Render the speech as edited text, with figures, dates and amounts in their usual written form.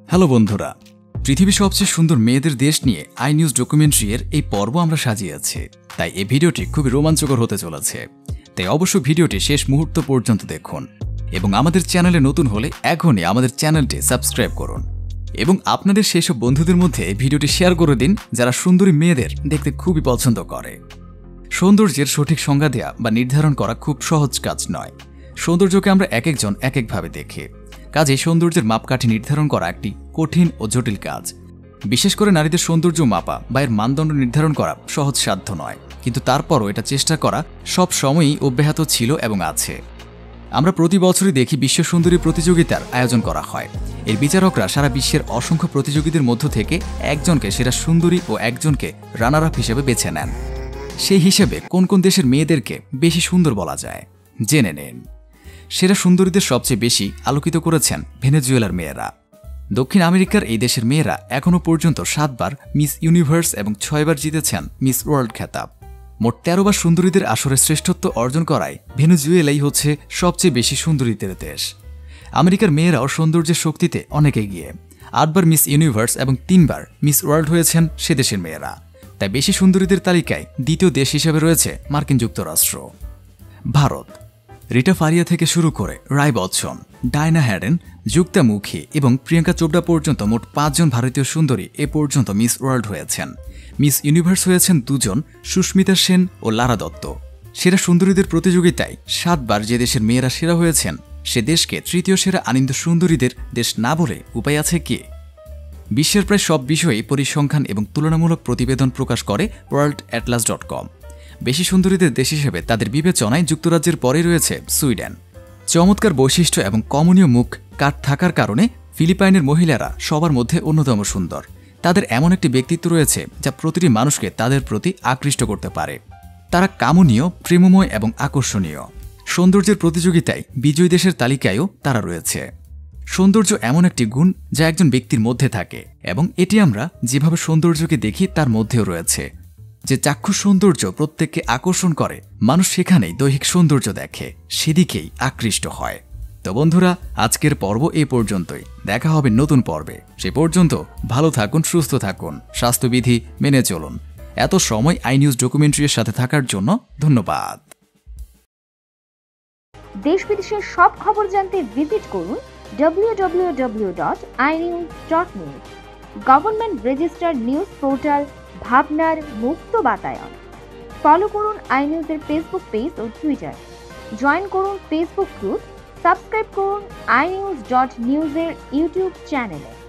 Hello বন্ধুরা, পৃথিবীর সবচেয়ে সুন্দর মেয়েদের দেশ নিয়ে আই নিউজ ডকুমেন্টারি এর এই পর্ব আমরা সাজিয়েছি। তাই এই ভিডিওটি খুবই রোমাঞ্চকর হতে চলেছে। তাই অবশ্যই ভিডিওটি শেষ মুহূর্ত পর্যন্ত দেখুন এবং আমাদের চ্যানেলে নতুন হলে এখনই আমাদের চ্যানেলটি সাবস্ক্রাইব করুন এবং আপনাদের সেসব বন্ধুদের মধ্যে এই ভিডিওটি শেয়ার করে দিন যারা সুন্দরী মেয়েদের দেখতে খুবই পছন্দ করে। সৌন্দর্যের সঠিক সংজ্ঞা দেওয়া বা নির্ধারণ করা খুব সহজ কাজ নয়। সৌন্দর্যকে আমরা এক একজন এক একভাবে দেখি, কাজেই সৌন্দর্যের মাপকাঠি নির্ধারণ করা একটি কঠিন ও জটিল কাজ। বিশেষ করে নারীদের সৌন্দর্য মাপা বা এর মানদণ্ড নির্ধারণ করা সহজসাধ্য নয়, কিন্তু তারপরও এটা চেষ্টা করা সব সময়ই অব্যাহত ছিল এবং আছে। আমরা প্রতি বছরই দেখি বিশ্ব সুন্দরী প্রতিযোগিতার আয়োজন করা হয়। এর বিচারকরা সারা বিশ্বের অসংখ্য প্রতিযোগীদের মধ্য থেকে একজনকে সেরা সুন্দরী ও একজনকে রানার আপ হিসেবে বেছে নেন। সেই হিসেবে কোন কোন দেশের মেয়েদেরকে বেশি সুন্দর বলা যায় জেনে নিন। সেরা সুন্দরীদের সবচেয়ে বেশি আলোকিত করেছেন ভেনেজুয়েলার মেয়েরা। দক্ষিণ আমেরিকার এই দেশের মেয়েরা এখনও পর্যন্ত 7 বার মিস ইউনিভার্স এবং 6 বার জিতেছেন মিস ওয়ার্ল্ড খেতাব। মোট 13 বার সুন্দরীদের আসরে শ্রেষ্ঠত্ব অর্জন করায় ভেনেজুয়েলাই হচ্ছে সবচেয়ে বেশি সুন্দরীদের দেশ। আমেরিকার মেয়েরাও সৌন্দর্যের শক্তিতে অনেক এগিয়ে। 8 বার মিস ইউনিভার্স এবং 3 বার মিস ওয়ার্ল্ড হয়েছেন সে দেশের মেয়েরা। তাই বেশি সুন্দরীদের তালিকায় দ্বিতীয় দেশ হিসেবে রয়েছে মার্কিন যুক্তরাষ্ট্র। ভারত রিটা ফারিয়া থেকে শুরু করে রায় বচ্চন, ডায়না হ্যাডেন, যুক্তা মুখী এবং প্রিয়াঙ্কা চোপড়া পর্যন্ত মোট 5 জন ভারতীয় সুন্দরী এ পর্যন্ত মিস ওয়ার্ল্ড হয়েছেন। মিস ইউনিভার্স হয়েছেন 2 জন, সুস্মিতা সেন ও লারা দত্ত। সেরা সুন্দরীদের প্রতিযোগিতায় 7 বার যে দেশের মেয়েরা সেরা হয়েছেন সে দেশকে তৃতীয় সেরা আনন্দ সুন্দরীদের দেশ না বলে উপায় আছে কি? বিশ্বের প্রায় সব বিষয়ে পরিসংখ্যান এবং তুলনামূলক প্রতিবেদন প্রকাশ করে worldatlas.com। বেশি সুন্দরীদের দেশ হিসেবে তাদের বিবেচনায় যুক্তরাজ্যের পরে রয়েছে সুইডেন। চমৎকার বৈশিষ্ট্য এবং কমনীয় মুখ কাট থাকার কারণে ফিলিপাইনের মহিলারা সবার মধ্যে অন্যতম সুন্দর। তাদের এমন একটি ব্যক্তিত্ব রয়েছে যা প্রতিটি মানুষকে তাদের প্রতি আকৃষ্ট করতে পারে। তারা কামনীয়, প্রেমময় এবং আকর্ষণীয়। সৌন্দর্যের প্রতিযোগিতায় বিজয়ী দেশের তালিকায়ও তারা রয়েছে। সৌন্দর্য এমন একটি গুণ যা একজন ব্যক্তির মধ্যে থাকে এবং এটি আমরা যেভাবে সৌন্দর্যকে দেখি তার মধ্যেও রয়েছে। যে চাক্ষুষ সৌন্দর্য প্রত্যেককে আকর্ষণ করে, মানুষ সেখানেই দৈহিক সৌন্দর্য দেখে, সেদিকেই আকৃষ্ট হয়। তো বন্ধুরা, আজকের পর্ব এই পর্যন্তই। দেখা হবে নতুন পর্বে। সে পর্যন্ত ভালো থাকুন, সুস্থ থাকুন, স্বাস্থ্যবিধি মেনে চলুন। এত সময় আই নিউজ ডকুমেন্টারির সাথে থাকার জন্য ধন্যবাদ। দেশ বিদেশের সব খবর জানতে ভিজিট করুন www.inews.news, government registered news portal ভাবনার মুক্ত বাতায়ন। ফলো করুন আই নিউজের ফেসবুক পেজ ও টুইটার। জয়েন করুন ফেসবুক গ্রুপ। সাবস্ক্রাইব করুন inews.news এর ইউটিউব চ্যানেলে।